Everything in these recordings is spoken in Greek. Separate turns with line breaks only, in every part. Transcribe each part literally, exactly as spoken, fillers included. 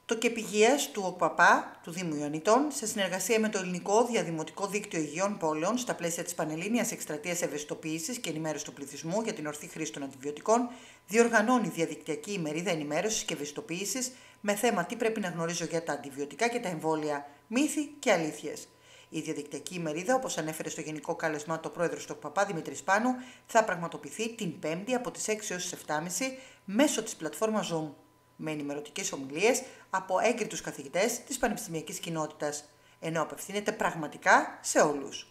Το ΚΕΠ Υγείας του ΟΚΠΑΠΑ του Δήμου Ιωαννιτών, σε συνεργασία με το Ελληνικό Διαδημοτικό Δίκτυο Υγειών Πόλεων, στα πλαίσια της Πανελλήνιας Εκστρατείας Ευαισθητοποίησης και Ενημέρωσης του Πληθυσμού για την ορθή χρήση των αντιβιωτικών, διοργανώνει διαδικτυακή ημερίδα ενημέρωσης και ευαισθητοποίησης με θέμα τι πρέπει να γνωρίζω για τα αντιβιωτικά και τα εμβόλια, μύθοι και αλήθειες. Η διαδικτυακή ημερίδα, όπως ανέφερε στο γενικό κάλεσμα το πρόεδρος του ΟΚΠΑΠΑ Δημήτρης Πάνου, θα πραγματοποιηθεί την Πέμπτη από τις έξι έως τις επτά και μισή μέσω της πλατφόρμας Zoom, με ενημερωτικές ομιλίες από έγκριτους καθηγητές της πανεπιστημιακής κοινότητας, ενώ απευθύνεται πραγματικά σε όλους.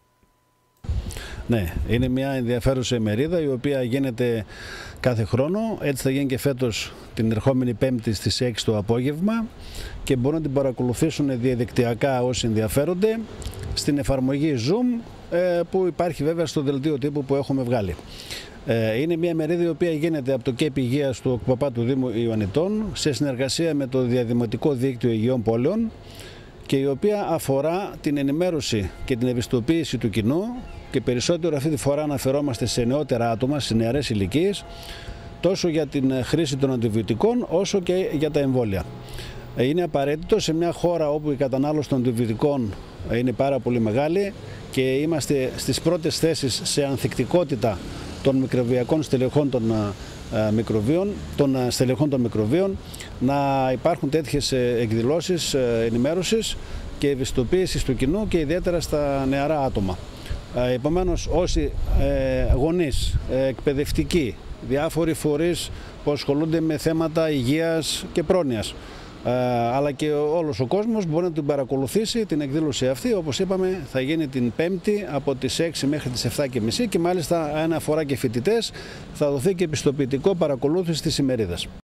Ναι, είναι μια ενδιαφέρουσα ημερίδα η οποία γίνεται κάθε χρόνο. Έτσι θα γίνει και φέτος την ερχόμενη Πέμπτη στις έξι το απόγευμα και μπορούν να την παρακολουθήσουν διαδικτυακά όσοι ενδιαφέρονται στην εφαρμογή Zoom που υπάρχει βέβαια στο δελτίο τύπου που έχουμε βγάλει. Είναι μια ημερίδα η οποία γίνεται από το ΚΕΠ Υγείας του ΟΚΠΑΠΑ του Δήμου Ιωαννιτών σε συνεργασία με το Διαδημοτικό Δίκτυο Υγειών Πόλεων και η οποία αφορά την ενημέρωση και την ευαισθητοποίηση του κοινού και περισσότερο αυτή τη φορά αναφερόμαστε σε νεότερα άτομα, σε νεαρές ηλικίες, τόσο για την χρήση των αντιβιωτικών όσο και για τα εμβόλια. Είναι απαραίτητο σε μια χώρα όπου η κατανάλωση των αντιβιωτικών είναι πάρα πολύ μεγάλη και είμαστε στις πρώτες θέσεις σε ανθεκτικότητα των μικροβιακών στελεχών των μικροβίων, των στελεχών των μικροβίων, να υπάρχουν τέτοιες εκδηλώσεις ενημέρωσης και ευαισθητοποίησης του κοινού και ιδιαίτερα στα νεαρά άτομα. Επομένως, όσοι γονείς, εκπαιδευτικοί, διάφοροι φορείς που ασχολούνται με θέματα υγείας και πρόνοιας, αλλά και όλος ο κόσμος μπορεί να την παρακολουθήσει την εκδήλωση αυτή. Όπως είπαμε, θα γίνει την Πέμπτη από τις έξι μέχρι τις επτά και μισή και μάλιστα ένα φορά και φοιτητές θα δοθεί και επιστοποιητικό παρακολούθηση της ημερίδας.